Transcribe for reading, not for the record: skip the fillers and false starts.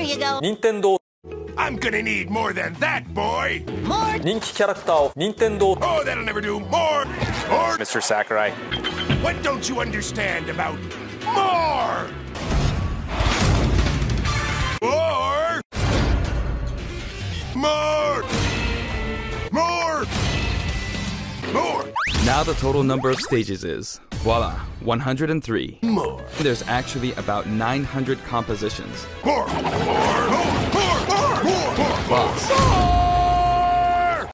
you go. 任天堂 I'm gonna need more than that, boy! More. 人気キャラクターを任天堂 Oh, that'll never do! More! More! Mr. Sakurai. What don't you understand about more? More! More! More! More! Now the total number of stages is, voila, 103. More! There's actually about 900 compositions. More! More! More! More! More! More! Boss,